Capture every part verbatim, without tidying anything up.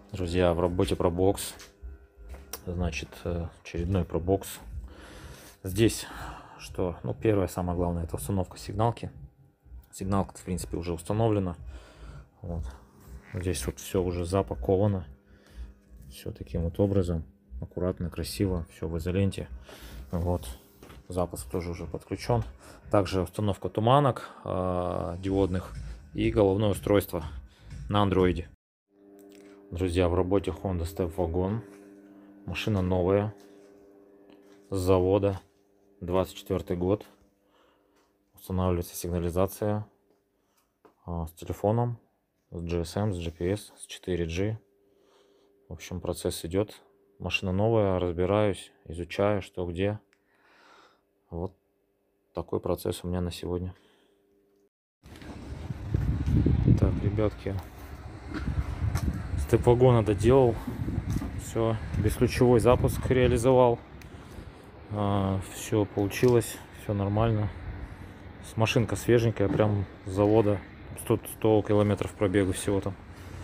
Друзья, в работе пробокс. Значит, очередной пробокс. Здесь что? Ну, первое, самое главное, это установка сигналки. Сигналка, в принципе, уже установлена. Вот. Здесь вот все уже запаковано. Все таким вот образом. Аккуратно, красиво. Все в изоленте. Вот. Запуск тоже уже подключен. Также установка туманок э, диодных и головное устройство на андроиде. Друзья, в работе Honda Step Wagon. Машина новая, с завода, двадцать четвёртый год. Устанавливается сигнализация а, с телефоном, с джи эс эм, с джи пи эс, с четыре джи. В общем, процесс идет. Машина новая, разбираюсь, изучаю, что где. Вот такой процесс у меня на сегодня. Так, ребятки, Step Wagon доделал. Все, бесключевой запуск реализовал. А, все получилось, все нормально. Машинка свеженькая, прям с завода. сто, сто километров пробега всего там.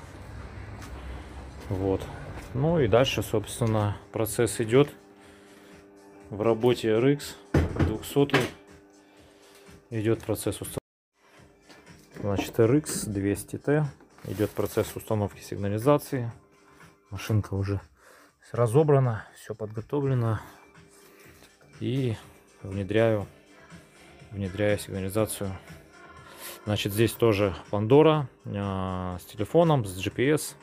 Вот. Ну и дальше, собственно, процесс идет. В работе эр икс двести идет процесс установки. Значит, эр икс двести тэ идет процесс установки сигнализации. Машинка уже разобрана, все подготовлено. И внедряю, внедряю сигнализацию. Значит, здесь тоже Pandora э, с телефоном, с джи пи эс.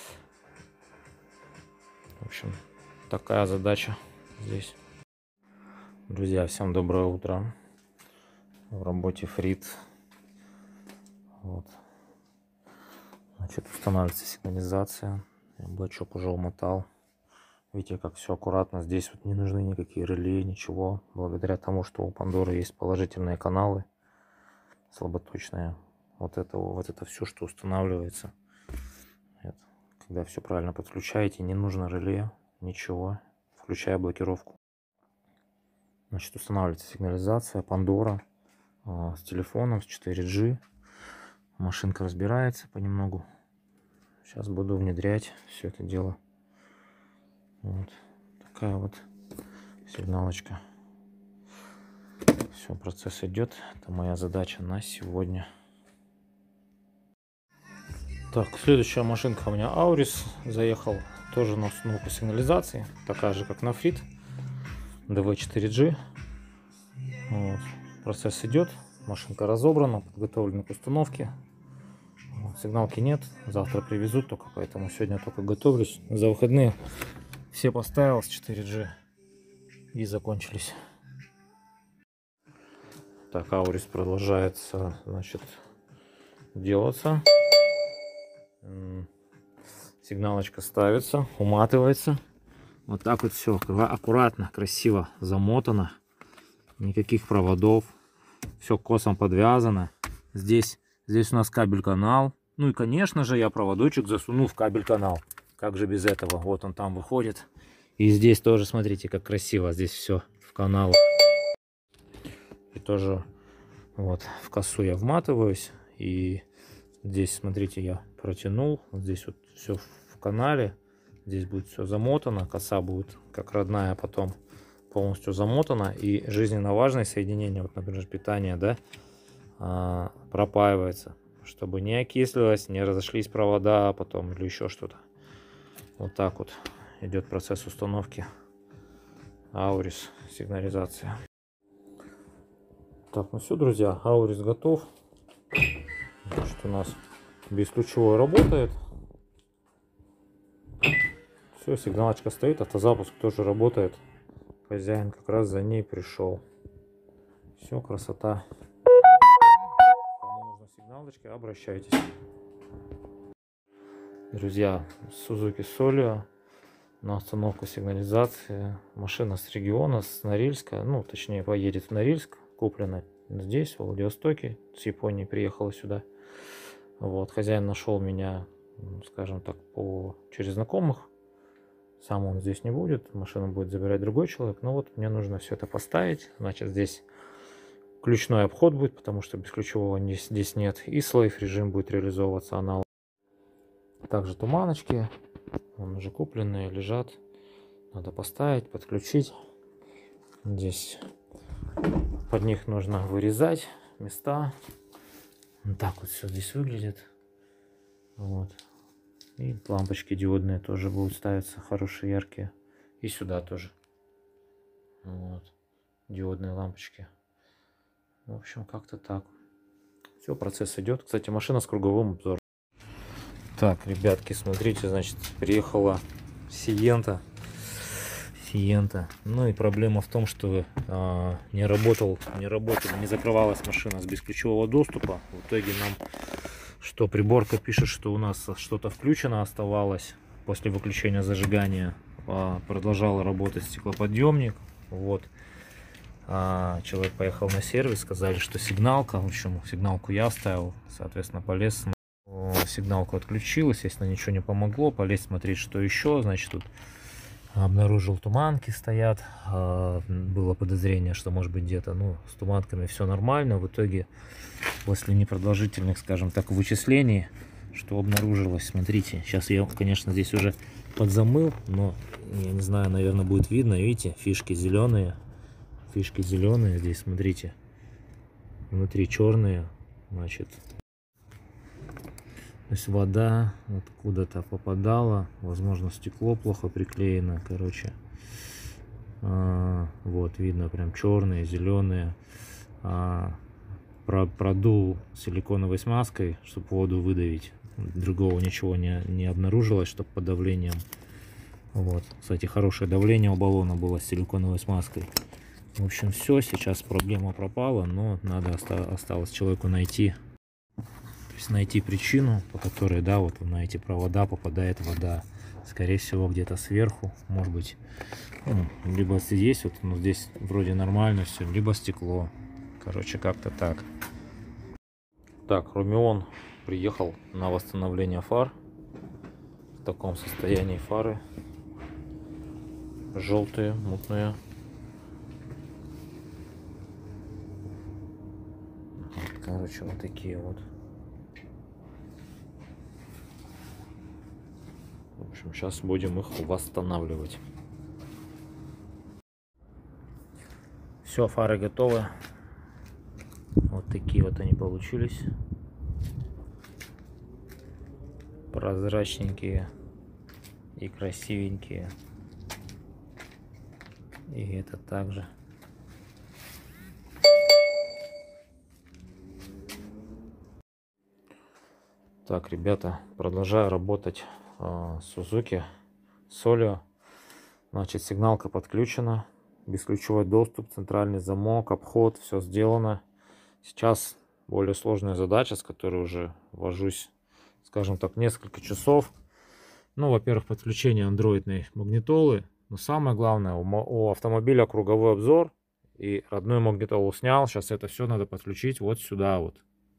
В общем, такая задача здесь. Друзья, всем доброе утро. В работе Фрит. Вот. Значит, устанавливается сигнализация. Я блочок уже умотал. Видите, как все аккуратно. Здесь вот не нужны никакие реле, ничего. Благодаря тому, что у Пандоры есть положительные каналы, слаботочные. Вот это, вот это все, что устанавливается. Это, когда все правильно подключаете, не нужно реле, ничего. Включая блокировку. Значит, устанавливается сигнализация Пандора э, с телефоном, с четыре джи. Машинка разбирается понемногу. Сейчас буду внедрять все это дело. Вот такая вот сигналочка. Все, процесс идет. Это моя задача на сегодня. Так, следующая машинка у меня Аурис. Заехал тоже на установку сигнализации. Такая же, как на Фрит. ди ви четыре джи. Вот. Процесс идет. Машинка разобрана, подготовлена к установке. Вот. Сигналки нет. Завтра привезут только, поэтому сегодня только готовлюсь. За выходные все поставил с четыре джи и закончились. Так, Аурис продолжается, значит, делаться. Сигналочка ставится, уматывается. Вот так вот все аккуратно, красиво замотано. Никаких проводов. Все косом подвязано. Здесь, здесь у нас кабель-канал. Ну и, конечно же, я проводочек засунул в кабель-канал. Как же без этого? Вот он там выходит. И здесь тоже, смотрите, как красиво. Здесь все в каналах. И тоже вот в косу я вматываюсь. И здесь, смотрите, я протянул. Вот здесь вот все в канале. Здесь будет все замотано. Коса будет как родная потом полностью замотана. И жизненно важные соединения, вот, например, питание, да, пропаивается. Чтобы не окислилось, не разошлись провода потом или еще что-то. Вот так вот идет процесс установки Аурис сигнализация. Так, ну все, друзья, Аурис готов. Значит, у нас бесключевой работает. Все, сигналочка стоит, автозапуск тоже работает. Хозяин как раз за ней пришел. Все, красота. Кому нужна сигналочка, обращайтесь. Друзья, Suzuki Solio на установку сигнализации. Машина с региона, с Норильска. Ну, точнее, поедет в Норильск. Куплена здесь, в Владивостоке. С Японии приехала сюда. Вот, хозяин нашел меня, скажем так, по через знакомых. Сам он здесь не будет. Машину будет забирать другой человек. Но вот мне нужно все это поставить. Значит, здесь ключной обход будет, потому что бесключевого здесь нет. И слейв режим будет реализовываться аналог. Также туманочки Вон уже купленные лежат. Надо поставить, подключить. Здесь под них нужно вырезать места. Вот так вот все здесь выглядит. Вот. И лампочки диодные тоже будут ставиться, хорошие, яркие. И сюда тоже. Вот. Диодные лампочки. В общем, как-то так. Все, процесс идет. Кстати, машина с круговым обзором. Так, ребятки, смотрите, значит, приехала Сиента. Сиента. Ну и проблема в том, что а, не работал, не работала, не закрывалась машина с бесключевого доступа. В итоге нам, что приборка пишет, что у нас что-то включено оставалось после выключения зажигания. А, продолжал работать стеклоподъемник. Вот. А, человек поехал на сервис, сказали, что сигналка, в общем, сигналку я оставил, соответственно, полез. Сигналку отключил, естественно, ничего не помогло. Полез смотреть, что еще. Значит, тут обнаружил туманки стоят. Было подозрение, что может быть где-то, ну, с туманками все нормально. В итоге, после непродолжительных, скажем так, вычислений, что обнаружилось, смотрите, сейчас я, конечно, здесь уже подзамыл, но я не знаю, наверное, будет видно. Видите, фишки зеленые, фишки зеленые. Здесь, смотрите, внутри черные, значит. То есть вода откуда-то попадала, возможно, стекло плохо приклеено, короче. А, вот, видно прям черные, зеленые. А, про, продул силиконовой смазкой, чтобы воду выдавить. Другого ничего не, не обнаружилось, чтобы под давлением. Вот, кстати, хорошее давление у баллона было с силиконовой смазкой. В общем, все, сейчас проблема пропала, но надо осталось человеку найти. найти причину, по которой, да, вот на эти провода попадает вода. Скорее всего, где-то сверху, может быть, ну, либо здесь вот, ну, здесь вроде нормально все, либо стекло. Короче, как-то так. Так, Румион приехал на восстановление фар. В таком состоянии фары. Желтые, мутные. Короче, вот такие вот. В общем, сейчас будем их восстанавливать. Все, фары готовы. Вот такие вот они получились. Прозрачненькие и красивенькие. И это также. Так, ребята, продолжаю работать Suzuki Solio. Значит, сигналка подключена, бесключевой доступ, центральный замок, обход, все сделано. Сейчас более сложная задача, с которой уже вожусь, скажем так, несколько часов. Ну, во-первых, подключение андроидной магнитолы, но самое главное, у, у автомобиля круговой обзор, и родную магнитолу снял. Сейчас это все надо подключить вот сюда вот.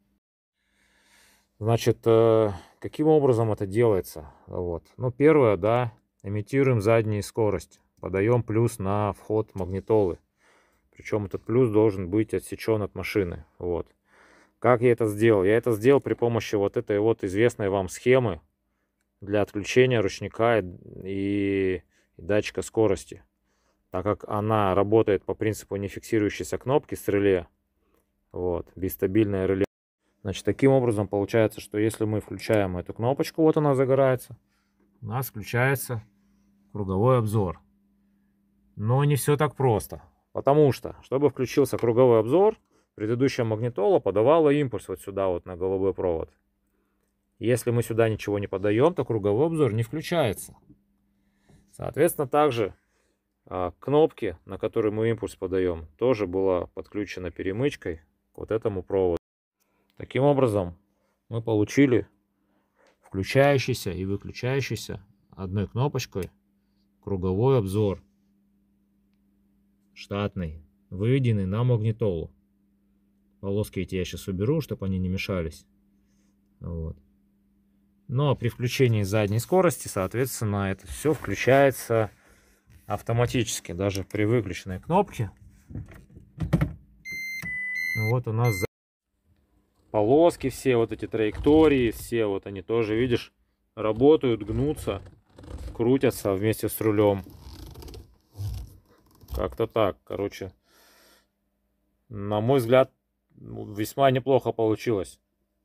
Значит, каким образом это делается? Вот. Ну, первое, да, имитируем заднюю скорость. Подаем плюс на вход магнитолы. Причем этот плюс должен быть отсечен от машины. Вот. Как я это сделал? Я это сделал при помощи вот этой вот известной вам схемы для отключения ручника и, и датчика скорости. Так как она работает по принципу нефиксирующейся кнопки с реле. Вот. Бистабильное реле. Значит, таким образом получается, что если мы включаем эту кнопочку, вот она загорается, у нас включается круговой обзор. Но не все так просто. Потому что, чтобы включился круговой обзор, предыдущая магнитола подавала импульс вот сюда, вот на голубой провод. Если мы сюда ничего не подаем, то круговой обзор не включается. Соответственно, также а, кнопки, на которые мы импульс подаем, тоже была подключена перемычкой к вот этому проводу. Таким образом, мы получили включающийся и выключающийся одной кнопочкой круговой обзор. Штатный, выведенный на магнитолу. Полоски эти я сейчас уберу, чтобы они не мешались. Вот. Но при включении задней скорости, соответственно, это все включается автоматически, даже при выключенной кнопке. Вот у нас полоски все, вот эти траектории, все вот они тоже, видишь, работают, гнутся. крутятся вместе с рулем. Как-то так, короче. На мой взгляд, весьма неплохо получилось.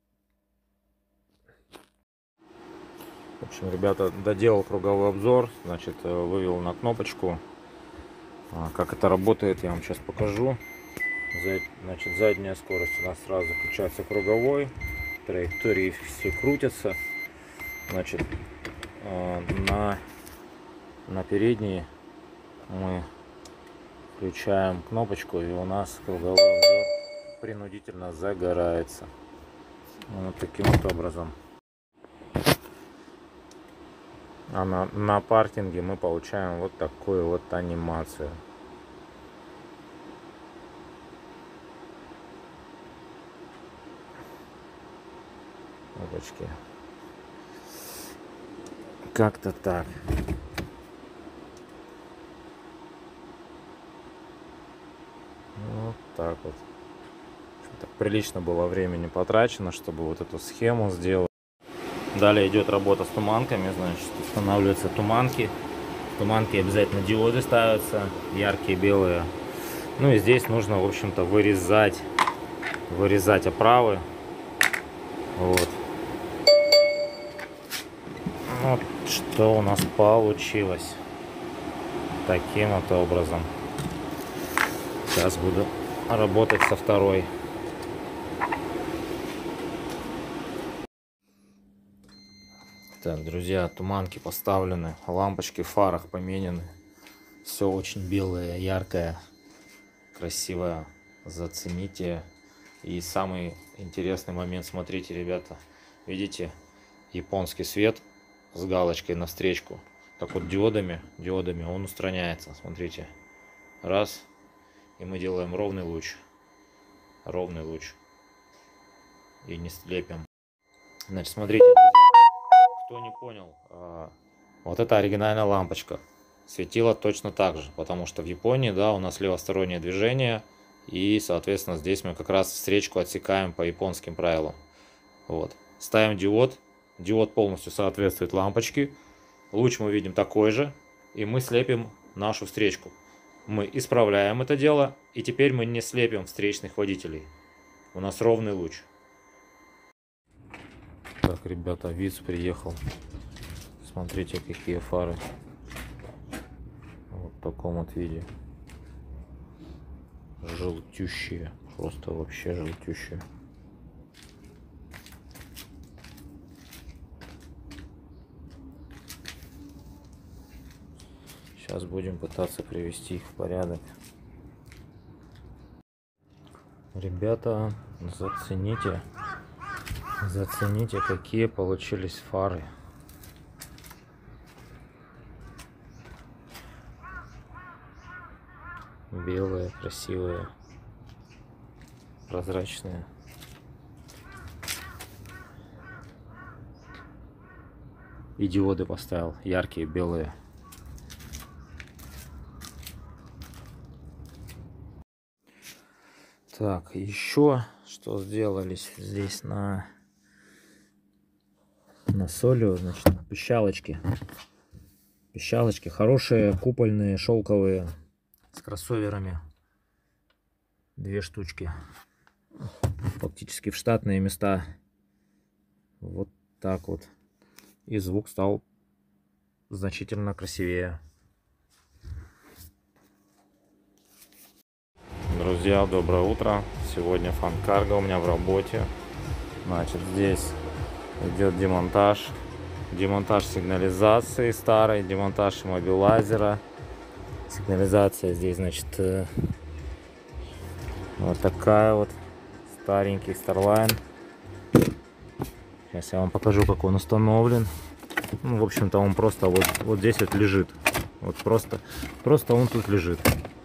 В общем, ребята, доделал круговой обзор. Значит, вывел на кнопочку. Как это работает, я вам сейчас покажу. Значит, задняя скорость у нас сразу включается круговой. Траектории все крутятся. Значит, на, на передней мы включаем кнопочку, и у нас круговой обзор принудительно загорается. Вот таким вот образом. А на, на паркинге мы получаем вот такую вот анимацию. Опачки. Как-то так. Вот так вот. Так прилично было времени потрачено, чтобы вот эту схему сделать. Далее идет работа с туманками. Значит, устанавливаются туманки. В туманки обязательно диоды ставятся, яркие белые. Ну и здесь нужно, в общем-то, вырезать, вырезать оправы. Вот. Вот что у нас получилось. Таким вот образом. Сейчас буду работать со второй. Так, друзья, туманки поставлены, лампочки в фарах поменены. Все очень белое, яркое, красивое. Зацените. И самый интересный момент, смотрите, ребята, видите, японский свет с галочкой на встречку. Так вот диодами, диодами он устраняется. Смотрите, раз, и мы делаем ровный луч, ровный луч, и не слепим. Значит, смотрите, друзья, кто не понял, вот эта оригинальная лампочка светила точно так же, потому что в Японии, да, у нас левостороннее движение. И, соответственно, здесь мы как раз встречку отсекаем по японским правилам. Вот. Ставим диод. Диод полностью соответствует лампочке. Луч мы видим такой же. И мы слепим нашу встречку. Мы исправляем это дело. И теперь мы не слепим встречных водителей. У нас ровный луч. Так, ребята, ВИЦ приехал. Смотрите, какие фары. Вот в таком вот виде. Желтющие, просто вообще желтющие. Сейчас будем пытаться привести их в порядок. Ребята, зацените, зацените, какие получились фары. Белые, красивые, прозрачные. И диоды поставил, яркие, белые. Так, еще что сделались здесь на, на солью, значит, пищалочки. Пищалочки хорошие, купольные, шелковые. С кроссоверами, две штучки, фактически в штатные места. Вот так вот. И звук стал значительно красивее. Друзья, доброе утро. Сегодня Fun Cargo у меня в работе. Значит, здесь идет демонтаж. Демонтаж сигнализации старой, демонтаж иммобилайзера. Сигнализация здесь, значит, вот такая вот, старенький Starline. Сейчас я вам покажу, как он установлен. Ну, в общем-то, он просто вот, вот здесь вот лежит. Вот просто, просто он тут лежит.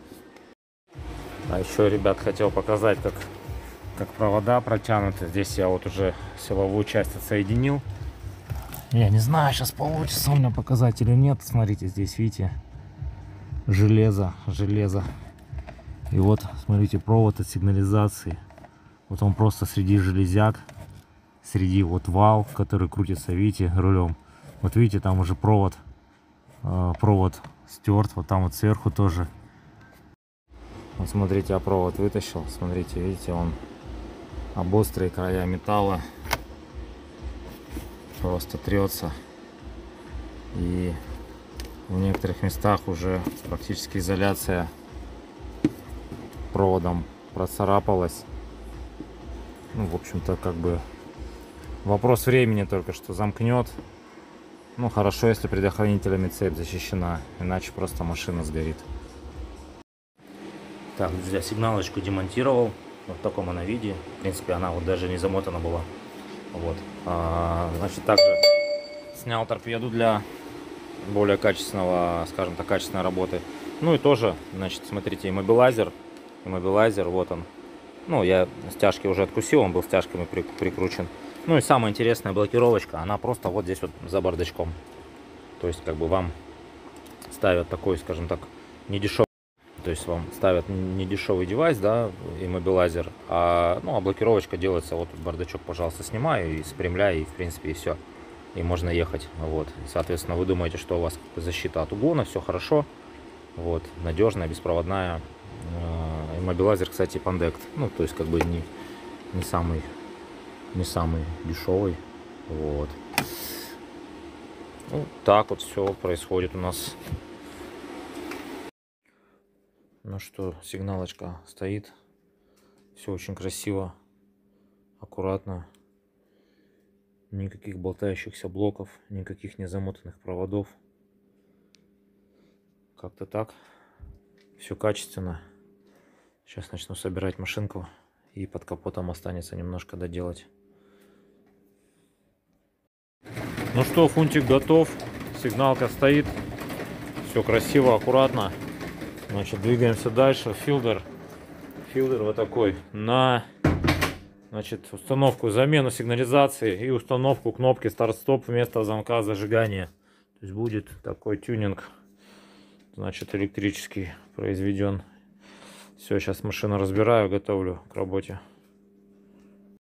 А еще, ребят, хотел показать, как, как провода протянуты. Здесь я вот уже силовую часть отсоединил. Я не знаю, сейчас получится у меня показать или нет. Смотрите, здесь, видите, железо, железо. И вот, смотрите, провод от сигнализации. Вот он просто среди железяк, среди вот вал, который крутится, видите, рулем. Вот видите, там уже провод э, провод стерт. Вот там вот сверху тоже. Вот смотрите, я провод вытащил. Смотрите, видите, он об острые края металла просто трется. И в некоторых местах уже практически изоляция проводом процарапалась. Ну, в общем-то, как бы вопрос времени только, что замкнет. Ну, хорошо, если предохранителями цепь защищена, иначе просто машина сгорит. Так, друзья, сигналочку демонтировал. Вот в таком она виде. В принципе, она вот даже не замотана была. Вот. А, значит, также снял торпеду для более качественного, скажем так, качественной работы. Ну и тоже, значит, смотрите, иммобилайзер. Иммобилайзер, вот он. Ну, я стяжки уже откусил, он был стяжками при, прикручен. Ну и самая интересная блокировочка, она просто вот здесь вот за бардачком. То есть, как бы вам ставят такой, скажем так, недешевый. То есть вам ставят не дешевый девайс, да, иммобилайзер, а, ну, а блокировочка делается, вот тут бардачок, пожалуйста, снимаю и спрямляю, и в принципе и все. И можно ехать, вот. Соответственно, вы думаете, что у вас защита от угона, все хорошо, вот, надежная, беспроводная. Иммобилайзер, кстати, Pandect, ну, то есть как бы не, не самый, не самый дешевый, вот. Ну, так вот все происходит у нас. Ну что, сигналочка стоит. Все очень красиво, аккуратно. Никаких болтающихся блоков, никаких незамотанных проводов. Как-то так. Все качественно. Сейчас начну собирать машинку. И под капотом останется немножко доделать. Ну что, фунтик готов. Сигналка стоит. Все красиво, аккуратно. Значит, двигаемся дальше. Филдер. Филдер вот такой. На, значит, установку, замену сигнализации и установку кнопки старт-стоп вместо замка зажигания. То есть будет такой тюнинг, значит, электрический произведен. Все, сейчас машину разбираю, готовлю к работе.